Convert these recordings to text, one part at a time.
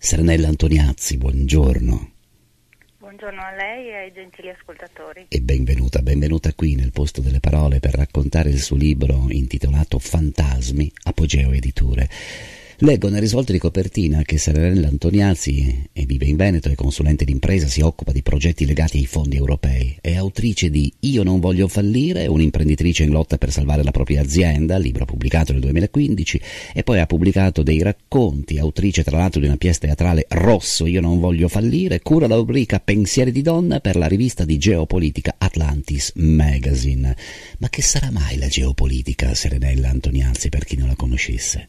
Serenella Antoniazzi, buongiorno. Buongiorno a lei e ai gentili ascoltatori. E benvenuta qui nel posto delle parole per raccontare il suo libro intitolato Fantasmi, Apogeo Editore. Leggo nel risvolto di copertina che Serenella Antoniazzi vive in Veneto, è consulente d'impresa, si occupa di progetti legati ai fondi europei, è autrice di Io non voglio fallire, un'imprenditrice in lotta per salvare la propria azienda, libro pubblicato nel 2015, e poi ha pubblicato dei racconti, autrice tra l'altro di una pièce teatrale Rosso, Io non voglio fallire, cura la rubrica Pensieri di donna per la rivista di geopolitica Atlantis Magazine. Ma che sarà mai la geopolitica, Serenella Antoniazzi, per chi non la conoscesse?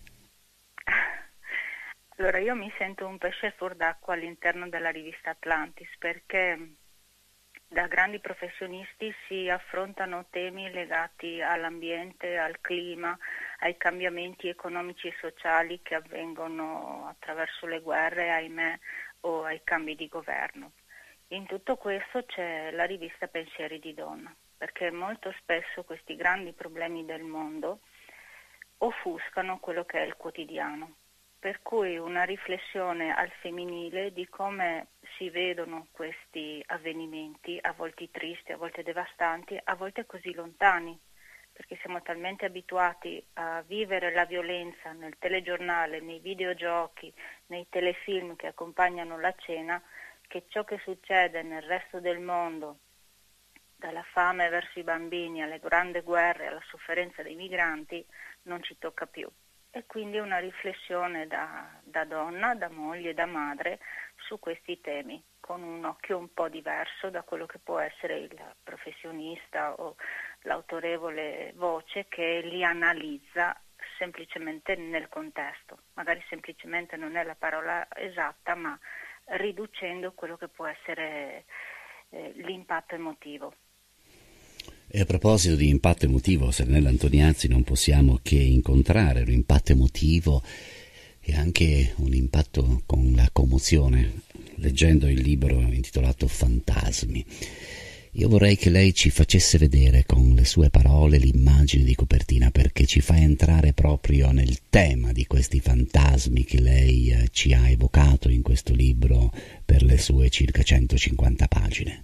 Allora, io mi sento un pesce fuor d'acqua all'interno della rivista Atlantis perché da grandi professionisti si affrontano temi legati all'ambiente, al clima, ai cambiamenti economici e sociali che avvengono attraverso le guerre, ahimè, o ai cambi di governo. In tutto questo c'è la rivista Pensieri di donna, perché molto spesso questi grandi problemi del mondo offuscano quello che è il quotidiano. Per cui una riflessione al femminile di come si vedono questi avvenimenti, a volte tristi, a volte devastanti, a volte così lontani, perché siamo talmente abituati a vivere la violenza nel telegiornale, nei videogiochi, nei telefilm che accompagnano la cena, che ciò che succede nel resto del mondo, dalla fame verso i bambini, alle grandi guerre, alla sofferenza dei migranti, non ci tocca più. E quindi una riflessione da donna, da moglie, da madre su questi temi, con un occhio un po' diverso da quello che può essere il professionista o l'autorevole voce che li analizza semplicemente nel contesto. Magari semplicemente non è la parola esatta, ma riducendo quello che può essere l'impatto emotivo. E a proposito di impatto emotivo, Serenella Antoniazzi, non possiamo che incontrare un impatto emotivo e anche un impatto con la commozione, leggendo il libro intitolato Fantasmi. Io vorrei che lei ci facesse vedere con le sue parole l'immagine di copertina, perché ci fa entrare proprio nel tema di questi fantasmi che lei ci ha evocato in questo libro per le sue circa 150 pagine.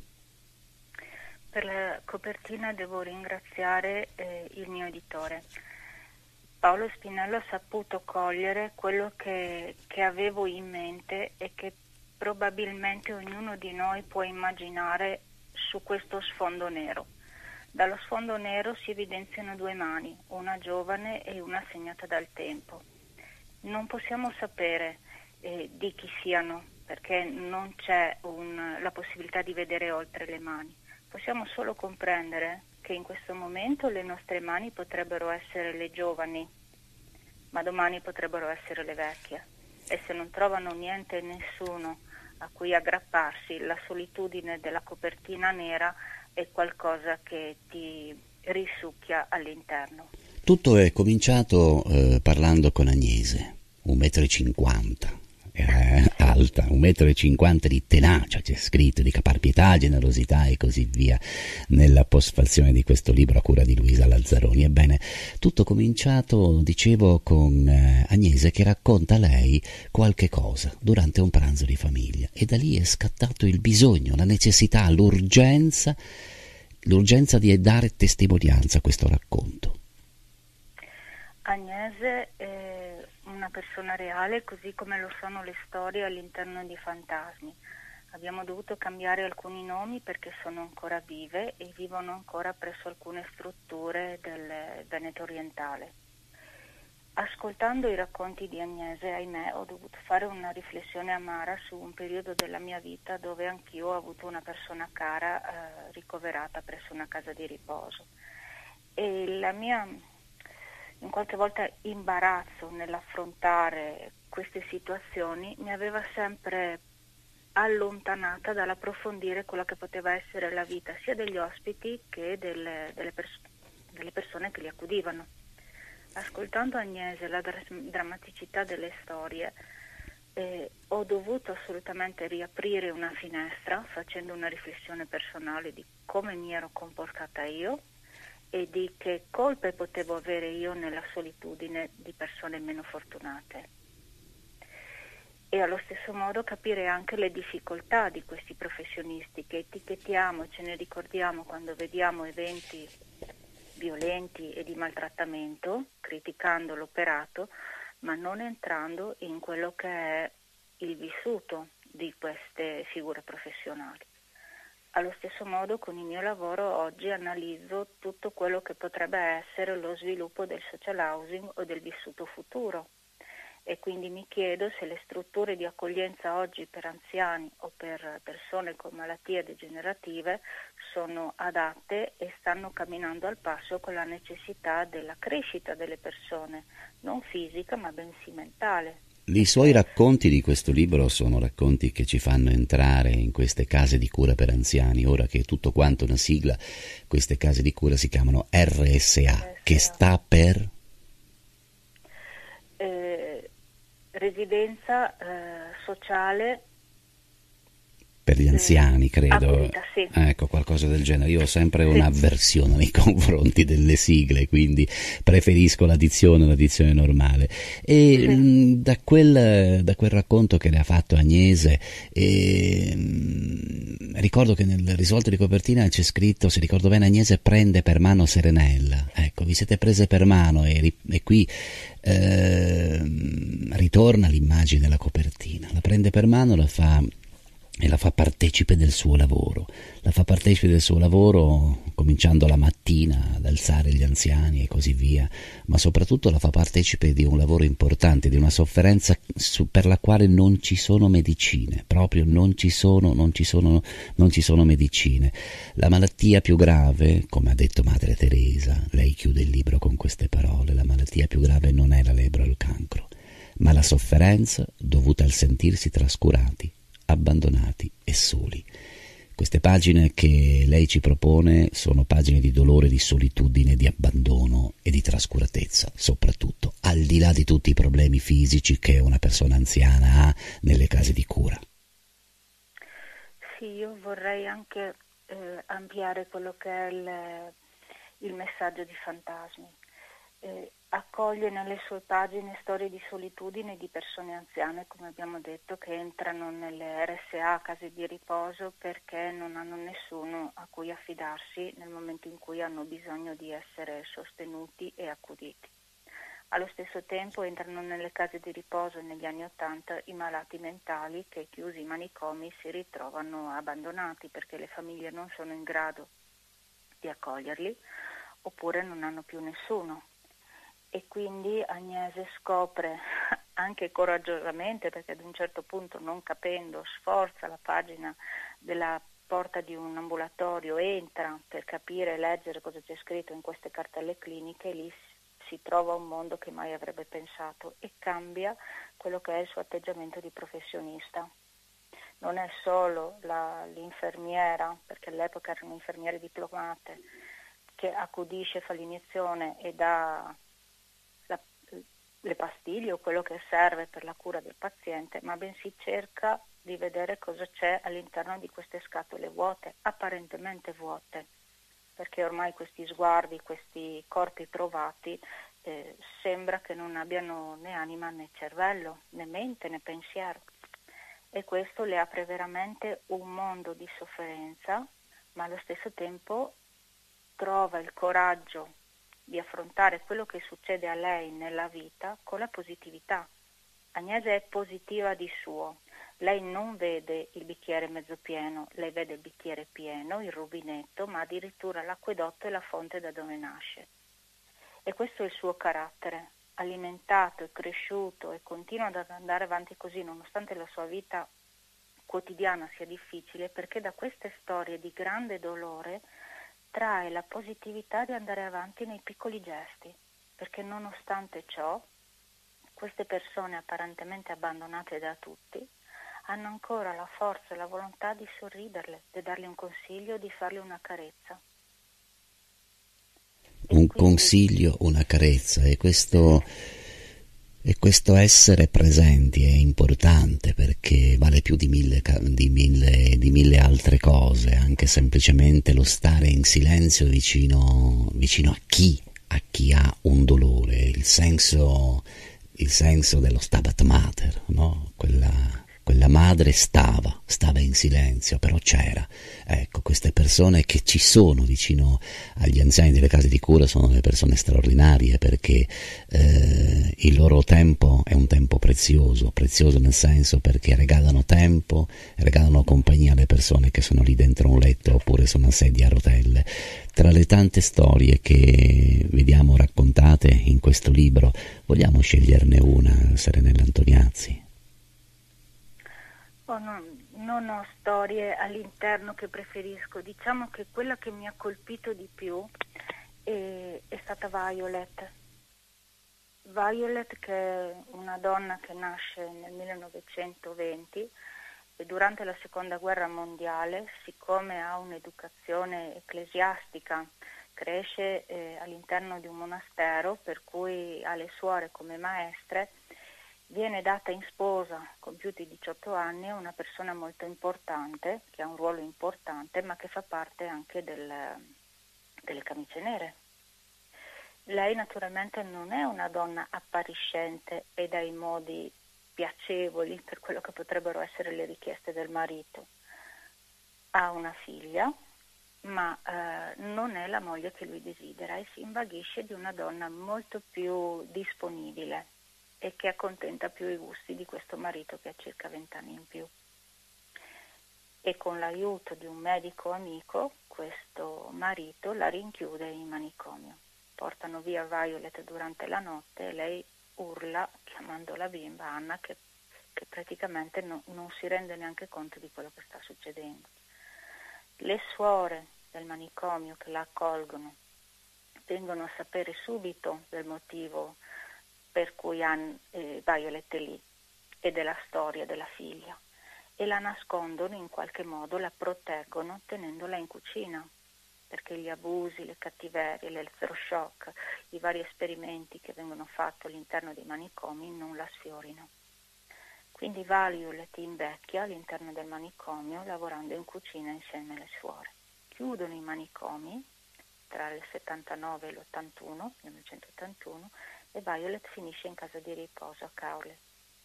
Per la copertina devo ringraziare il mio editore. Paolo Spinello ha saputo cogliere quello che avevo in mente e che probabilmente ognuno di noi può immaginare su questo sfondo nero. Dallo sfondo nero si evidenziano due mani, una giovane e una segnata dal tempo. Non possiamo sapere di chi siano, perché non c'è la possibilità di vedere oltre le mani. Possiamo solo comprendere che in questo momento le nostre mani potrebbero essere le giovani, ma domani potrebbero essere le vecchie. E se non trovano niente e nessuno a cui aggrapparsi, la solitudine della copertina nera è qualcosa che ti risucchia all'interno. Tutto è cominciato parlando con Agnese, 1,50 m. Alta, 1,50 m di tenacia, c'è scritto, di caparbietà, generosità e così via nella postfazione di questo libro a cura di Luisa Lazzaroni. Ebbene, tutto cominciato, dicevo, con Agnese che racconta a lei qualche cosa durante un pranzo di famiglia, e da lì è scattato il bisogno, la necessità, l'urgenza di dare testimonianza a questo racconto. Agnese è una persona reale, così come lo sono le storie all'interno di Fantasmi. Abbiamo dovuto cambiare alcuni nomi perché sono ancora vive e vivono ancora presso alcune strutture del Veneto orientale. Ascoltando i racconti di Agnese, ahimè, ho dovuto fare una riflessione amara su un periodo della mia vita dove anch'io ho avuto una persona cara ricoverata presso una casa di riposo. E la mia in qualche volta imbarazzo nell'affrontare queste situazioni mi aveva sempre allontanata dall'approfondire quella che poteva essere la vita sia degli ospiti che delle persone che li accudivano. Ascoltando Agnese la drammaticità delle storie, ho dovuto assolutamente riaprire una finestra facendo una riflessione personale di come mi ero comportata io e di che colpe potevo avere io nella solitudine di persone meno fortunate. e allo stesso modo capire anche le difficoltà di questi professionisti che etichettiamo e ce ne ricordiamo quando vediamo eventi violenti e di maltrattamento, criticando l'operato, ma non entrando in quello che è il vissuto di queste figure professionali. Allo stesso modo con il mio lavoro oggi analizzo tutto quello che potrebbe essere lo sviluppo del social housing o del vissuto futuro e quindi mi chiedo se le strutture di accoglienza oggi per anziani o per persone con malattie degenerative sono adatte e stanno camminando al passo con la necessità della crescita delle persone, non fisica ma bensì mentale. I suoi racconti di questo libro sono racconti che ci fanno entrare in queste case di cura per anziani. Ora che è tutto quanto una sigla, queste case di cura si chiamano RSA, che sta per? Residenza sociale Per gli anziani, credo. Acuita, sì. Ecco, qualcosa del genere. Io ho sempre un'avversione nei confronti delle sigle, quindi preferisco l'addizione normale. E da quel racconto che le ha fatto Agnese, ricordo che nel risvolto di copertina c'è scritto, se ricordo bene, Agnese prende per mano Serenella. Ecco, vi siete prese per mano e qui ritorna l'immagine della copertina. La prende per mano, la fa partecipe del suo lavoro. La fa partecipe del suo lavoro cominciando la mattina ad alzare gli anziani e così via, ma soprattutto la fa partecipe di un lavoro importante, di una sofferenza per la quale non ci sono medicine, proprio non ci sono medicine. La malattia più grave, come ha detto Madre Teresa, lei chiude il libro con queste parole, la malattia più grave non è la lebbra o il cancro, ma la sofferenza dovuta al sentirsi trascurati, abbandonati e soli. Queste pagine che lei ci propone sono pagine di dolore, di solitudine, di abbandono e di trascuratezza, soprattutto al di là di tutti i problemi fisici che una persona anziana ha nelle case di cura. Sì, io vorrei anche ampliare quello che è il messaggio di Fantasmi. Accoglie nelle sue pagine storie di solitudine di persone anziane, come abbiamo detto, che entrano nelle RSA, case di riposo, perché non hanno nessuno a cui affidarsi nel momento in cui hanno bisogno di essere sostenuti e accuditi. Allo stesso tempo entrano nelle case di riposo negli anni '80 i malati mentali che, chiusi in manicomi, si ritrovano abbandonati perché le famiglie non sono in grado di accoglierli oppure non hanno più nessuno. E quindi Agnese scopre, anche coraggiosamente, perché ad un certo punto, non capendo, sforza la pagina della porta di un ambulatorio, entra per capire e leggere cosa c'è scritto in queste cartelle cliniche, e lì si trova un mondo che mai avrebbe pensato e cambia quello che è il suo atteggiamento di professionista. Non è solo l'infermiera, perché all'epoca erano infermiere diplomate, che accudisce, fa l'iniezione e dà le pastiglie o quello che serve per la cura del paziente, ma bensì cerca di vedere cosa c'è all'interno di queste scatole vuote, apparentemente vuote, perché ormai questi sguardi, questi corpi provati, sembra che non abbiano né anima né cervello, né mente né pensiero. E questo le apre veramente un mondo di sofferenza, ma allo stesso tempo trova il coraggio di affrontare quello che succede a lei nella vita con la positività. Agnese è positiva di suo, lei non vede il bicchiere mezzo pieno, lei vede il bicchiere pieno, il rubinetto, ma addirittura l'acquedotto e la fonte da dove nasce. E questo è il suo carattere, alimentato e cresciuto, e continua ad andare avanti così nonostante la sua vita quotidiana sia difficile, perché da queste storie di grande dolore trae la positività di andare avanti nei piccoli gesti, perché nonostante ciò queste persone apparentemente abbandonate da tutti hanno ancora la forza e la volontà di sorriderle, di dargli un consiglio, di fargli una carezza. Un consiglio, una carezza, e questo essere presenti è importante, perché vale più di mille altre cose, anche semplicemente lo stare in silenzio vicino a chi ha un dolore, il senso il senso dello Stabat Mater, no? Quella madre stava in silenzio, però c'era. Ecco, queste persone che ci sono vicino agli anziani delle case di cura sono delle persone straordinarie, perché il loro tempo è un tempo prezioso nel senso perché regalano tempo, regalano compagnia alle persone che sono lì dentro un letto oppure su una sedia a rotelle. Tra le tante storie che vediamo raccontate in questo libro, vogliamo sceglierne una, Serenella Antoniazzi? Non ho storie all'interno che preferisco, diciamo che quella che mi ha colpito di più è stata Violet. Violet, che è una donna che nasce nel 1920 e durante la seconda guerra mondiale, siccome ha un'educazione ecclesiastica, cresce all'interno di un monastero, per cui ha le suore come maestre, viene data in sposa con più di 18 anni a una persona molto importante, che ha un ruolo importante, ma che fa parte anche delle camicie nere. Lei naturalmente non è una donna appariscente e dai modi piacevoli per quello che potrebbero essere le richieste del marito. Ha una figlia, ma non è la moglie che lui desidera e si invaghisce di una donna molto più disponibile e che accontenta più i gusti di questo marito che ha circa 20 anni in più. E con l'aiuto di un medico amico, questo marito la rinchiude in manicomio. Portano via Violet durante la notte e lei urla chiamando la bimba Anna, che praticamente non si rende neanche conto di quello che sta succedendo. Le suore del manicomio che la accolgono vengono a sapere subito del motivo per cui Violet è lì e della storia della figlia, e la nascondono in qualche modo, la proteggono tenendola in cucina, perché gli abusi, le cattiverie, l'elettroshock, i vari esperimenti che vengono fatti all'interno dei manicomi non la sfiorino. Quindi Violet invecchia all'interno del manicomio lavorando in cucina insieme alle suore. Chiudono i manicomi tra il 79 e l'81, 1981, e Violet finisce in casa di riposo a Cowley.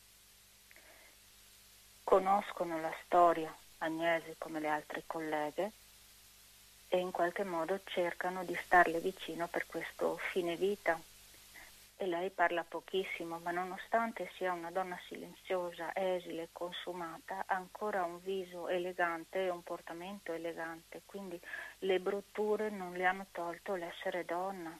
Conoscono la storia Agnese come le altre colleghe e in qualche modo cercano di starle vicino per questo fine vita. E lei parla pochissimo, ma nonostante sia una donna silenziosa, esile, consumata, ha ancora un viso elegante e un portamento elegante, quindi le brutture non le hanno tolto l'essere donna.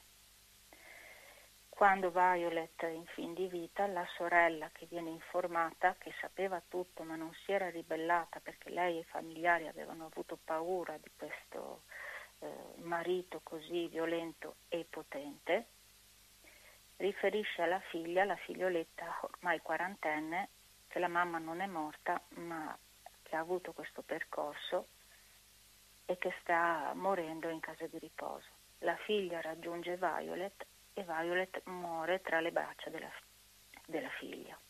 Quando Violet è in fin di vita, la sorella che viene informata, che sapeva tutto ma non si era ribellata perché lei e i familiari avevano avuto paura di questo marito così violento e potente, riferisce alla figlia, la figlioletta ormai quarantenne, che la mamma non è morta ma che ha avuto questo percorso e che sta morendo in casa di riposo. La figlia raggiunge Violet e Violet muore tra le braccia della figlia.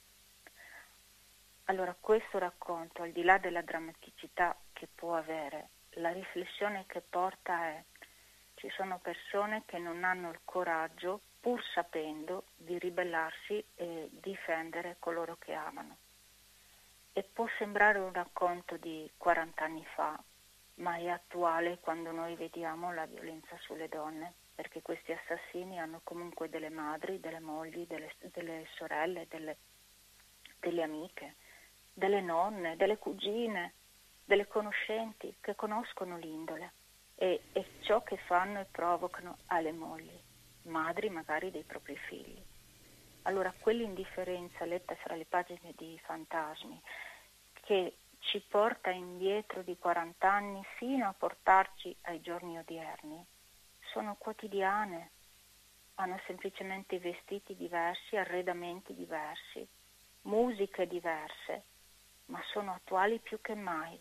Allora questo racconto, al di là della drammaticità che può avere, la riflessione che porta è: ci sono persone che non hanno il coraggio, pur sapendo, di ribellarsi e difendere coloro che amano. E può sembrare un racconto di 40 anni fa, ma è attuale quando noi vediamo la violenza sulle donne, perché questi assassini hanno comunque delle madri, delle mogli, delle sorelle, delle amiche, delle nonne, delle cugine, delle conoscenti che conoscono l'indole e ciò che fanno e provocano alle mogli, madri magari dei propri figli. Allora quell'indifferenza letta fra le pagine di Fantasmi, che ci porta indietro di 40 anni fino a portarci ai giorni odierni, sono quotidiane, hanno semplicemente vestiti diversi, arredamenti diversi, musiche diverse, ma sono attuali più che mai.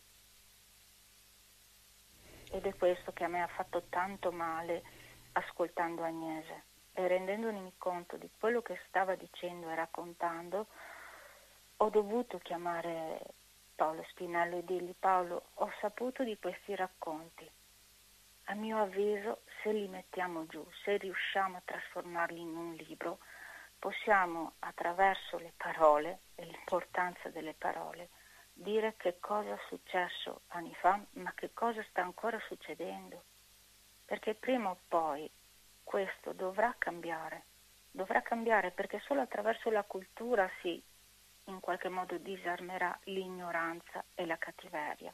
Ed è questo che a me ha fatto tanto male ascoltando Agnese e rendendomi conto di quello che stava dicendo e raccontando. Ho dovuto chiamare Paolo Spinello e dirgli: Paolo, ho saputo di questi racconti. A mio avviso, se li mettiamo giù, se riusciamo a trasformarli in un libro, possiamo attraverso le parole e l'importanza delle parole dire che cosa è successo anni fa, ma che cosa sta ancora succedendo, perché prima o poi questo dovrà cambiare perché solo attraverso la cultura si in qualche modo disarmerà l'ignoranza e la cattiveria.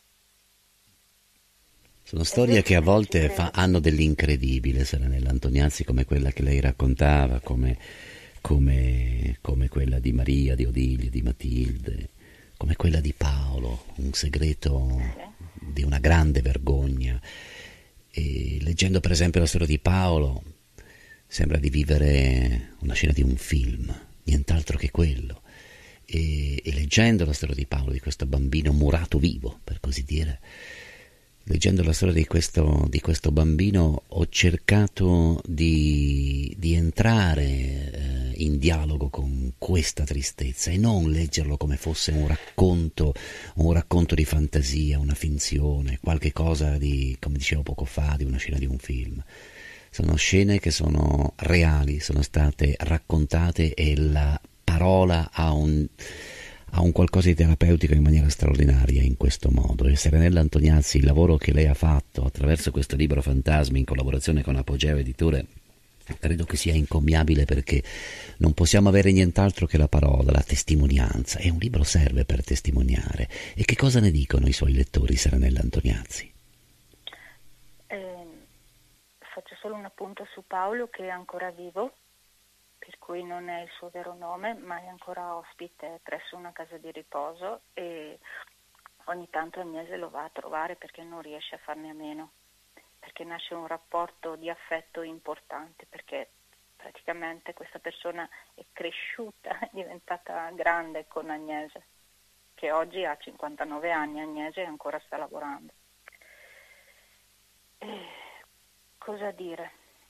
Sono storie che a volte hanno dell'incredibile, Serenella Antoniazzi, come quella che lei raccontava, come quella di Maria, di Odilia, di Matilde, come quella di Paolo, un segreto di una grande vergogna. E leggendo per esempio la storia di Paolo sembra di vivere una scena di un film, nient'altro che quello. E leggendo la storia di Paolo, di questo bambino murato vivo, per così dire, leggendo la storia di questo bambino, ho cercato di entrare in dialogo con questa tristezza e non leggerlo come fosse un racconto di fantasia, una finzione, qualche cosa di, come dicevo poco fa, di una scena di un film. Sono scene che sono reali, sono state raccontate e la parola ha un qualcosa di terapeutico in maniera straordinaria in questo modo. E Serenella Antoniazzi, il lavoro che lei ha fatto attraverso questo libro Fantasmi in collaborazione con Apogeo Editore, credo che sia incommiabile, perché non possiamo avere nient'altro che la parola, la testimonianza, e un libro serve per testimoniare. E che cosa ne dicono i suoi lettori, Serenella Antoniazzi? Faccio solo un appunto su Paolo, che è ancora vivo, per cui non è il suo vero nome, ma è ancora ospite presso una casa di riposo e ogni tanto Agnese lo va a trovare perché non riesce a farne a meno, perché nasce un rapporto di affetto importante, perché praticamente questa persona è cresciuta, è diventata grande con Agnese, che oggi ha 59 anni, Agnese e ancora sta lavorando. Cosa dire?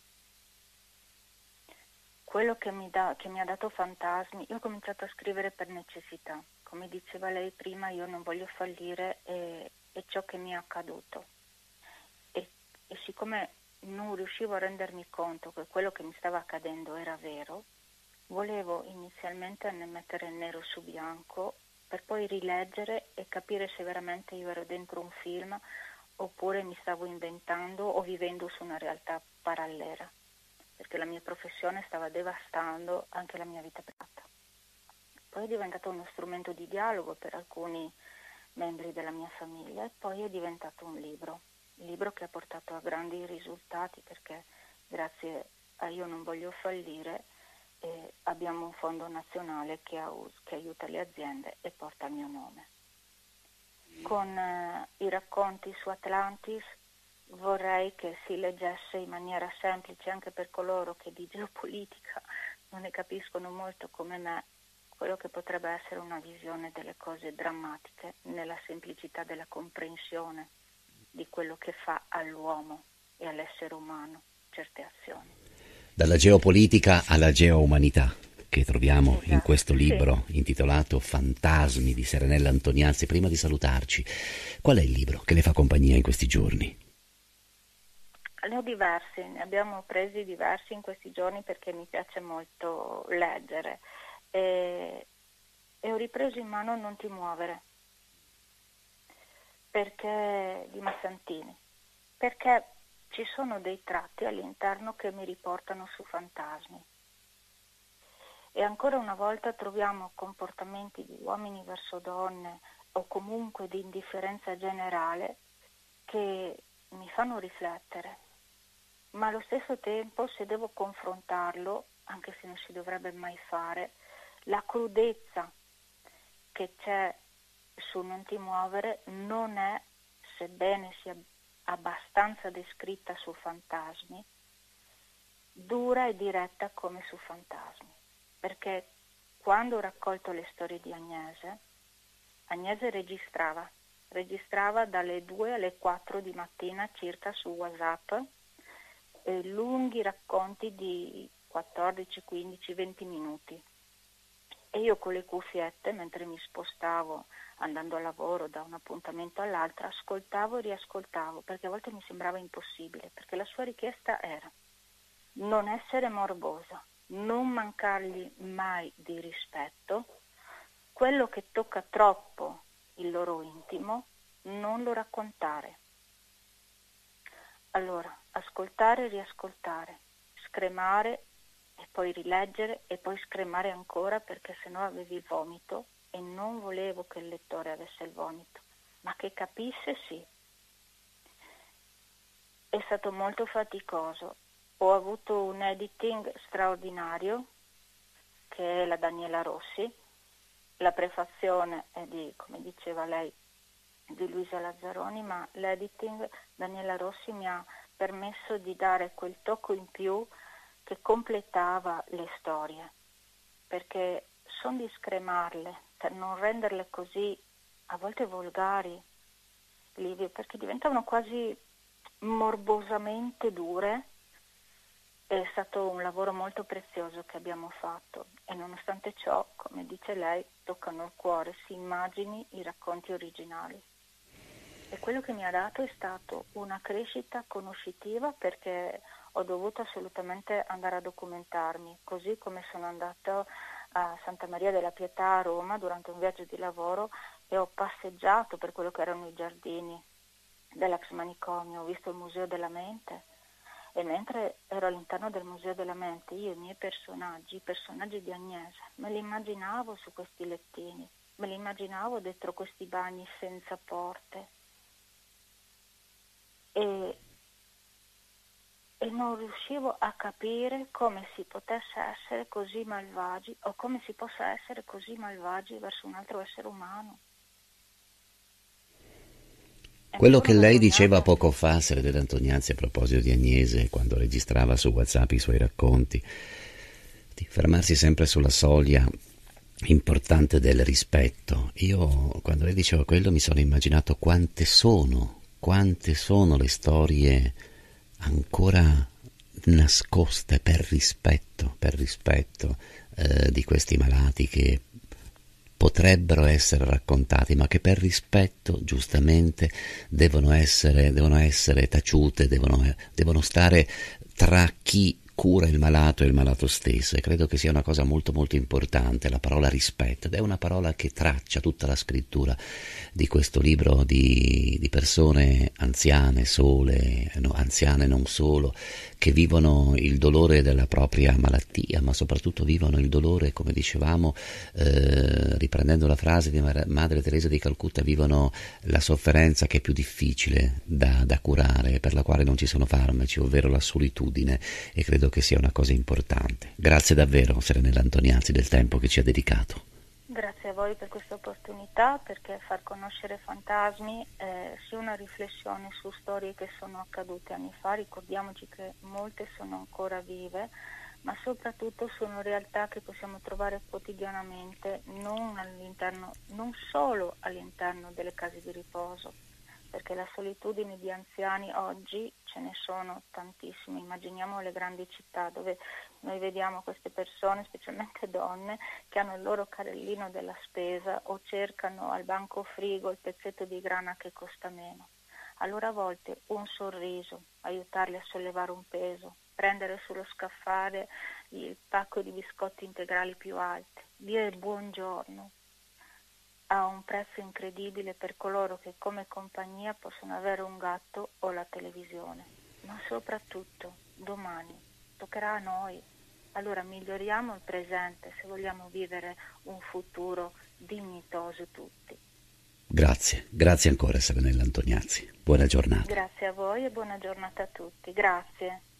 Quello che mi ha dato Fantasmi, io ho cominciato a scrivere per necessità. Come diceva lei prima, io non voglio fallire, e ciò che mi è accaduto. E siccome non riuscivo a rendermi conto che quello che mi stava accadendo era vero, volevo inizialmente ne mettere nero su bianco per poi rileggere e capire se veramente io ero dentro un film oppure mi stavo inventando o vivendo su una realtà parallela, perché la mia professione stava devastando anche la mia vita privata. Poi è diventato uno strumento di dialogo per alcuni membri della mia famiglia e poi è diventato un libro che ha portato a grandi risultati, perché grazie a Io non voglio fallire abbiamo un fondo nazionale che aiuta le aziende e porta il mio nome. Con i racconti su Atlantis vorrei che si leggesse in maniera semplice anche per coloro che di geopolitica non ne capiscono molto come me, quello che potrebbe essere una visione delle cose drammatiche nella semplicità della comprensione di quello che fa all'uomo e all'essere umano certe azioni. Dalla geopolitica alla geoumanità, che troviamo in questo libro intitolato Fantasmi di Serenella Antoniazzi. Prima di salutarci, qual è il libro che le fa compagnia in questi giorni? Ne ho diversi, ne abbiamo presi diversi in questi giorni perché mi piace molto leggere e ho ripreso in mano Non ti muovere, perché di Massantini, perché ci sono dei tratti all'interno che mi riportano su fantasmi. E ancora una volta troviamo comportamenti di uomini verso donne o comunque di indifferenza generale che mi fanno riflettere, ma allo stesso tempo, se devo confrontarlo, anche se non si dovrebbe mai fare, la crudezza che c'è su Non ti muovere non è, sebbene sia abbastanza descritta su fantasmi, dura e diretta come su fantasmi. Perché quando ho raccolto le storie di Agnese registrava dalle 2 alle 4 di mattina circa su WhatsApp lunghi racconti di 14, 15, 20 minuti. E io con le cuffiette, mentre mi spostavo andando al lavoro da un appuntamento all'altro, ascoltavo e riascoltavo, perché a volte mi sembrava impossibile, perché la sua richiesta era non essere morbosa, non mancargli mai di rispetto, quello che tocca troppo il loro intimo, non lo raccontare. Allora, ascoltare e riascoltare, scremare e poi rileggere e poi scremare ancora perché sennò avevi il vomito e non volevo che il lettore avesse il vomito, ma che capisse sì. È stato molto faticoso. Ho avuto un editing straordinario che è la Daniela Rossi. La prefazione è di, come diceva lei, di Luisa Lazzaroni, ma l'editing Daniela Rossi mi ha permesso di dare quel tocco in più che completava le storie, perché son di scremarle per non renderle così a volte volgari, Livio, perché diventavano quasi morbosamente dure. È stato un lavoro molto prezioso che abbiamo fatto e nonostante ciò, come dice lei, toccano il cuore, si immagini i racconti originali. E quello che mi ha dato è stato una crescita conoscitiva perché ho dovuto assolutamente andare a documentarmi, così come sono andata a Santa Maria della Pietà a Roma durante un viaggio di lavoro e ho passeggiato per quello che erano i giardini dell'ex manicomio, ho visto il Museo della Mente e mentre ero all'interno del Museo della Mente io i miei personaggi, i personaggi di Agnese, me li immaginavo su questi lettini, me li immaginavo dentro questi bagni senza porte. E non riuscivo a capire come si potesse essere così malvagi o come si possa essere così malvagi verso un altro essere umano. Quello che lei diceva poco fa, Serenella Antoniazzi, a proposito di Agnese, quando registrava su WhatsApp i suoi racconti, di fermarsi sempre sulla soglia importante del rispetto. Io, quando lei diceva quello, mi sono immaginato quante sono le storie ancora nascoste per rispetto di questi malati che potrebbero essere raccontati, ma che per rispetto giustamente devono essere taciute, devono stare tra chi cura il malato e il malato stesso, e credo che sia una cosa molto molto importante la parola rispetto, ed è una parola che traccia tutta la scrittura di questo libro di persone anziane, sole, no, anziane non solo, che vivono il dolore della propria malattia, ma soprattutto vivono il dolore, come dicevamo, riprendendo la frase di Madre Teresa di Calcutta, vivono la sofferenza che è più difficile da curare, per la quale non ci sono farmaci, ovvero la solitudine, e credo che sia una cosa importante. Grazie davvero, Serenella Antoniazzi, del tempo che ci ha dedicato. Grazie a voi per questa opportunità, perché far conoscere fantasmi è sia una riflessione su storie che sono accadute anni fa, ricordiamoci che molte sono ancora vive, ma soprattutto sono realtà che possiamo trovare quotidianamente, non solo all'interno delle case di riposo, perché la solitudine di anziani oggi ce ne sono tantissime. Immaginiamo le grandi città dove noi vediamo queste persone, specialmente donne, che hanno il loro carrellino della spesa o cercano al banco frigo il pezzetto di grana che costa meno. Allora a volte un sorriso, aiutarli a sollevare un peso, prendere sullo scaffale il pacco di biscotti integrali più alti, dire buongiorno, ha un prezzo incredibile per coloro che come compagnia possono avere un gatto o la televisione. Ma soprattutto domani toccherà a noi. Allora miglioriamo il presente se vogliamo vivere un futuro dignitoso tutti. Grazie ancora, Serenella Antoniazzi. Buona giornata. Grazie a voi e buona giornata a tutti. Grazie.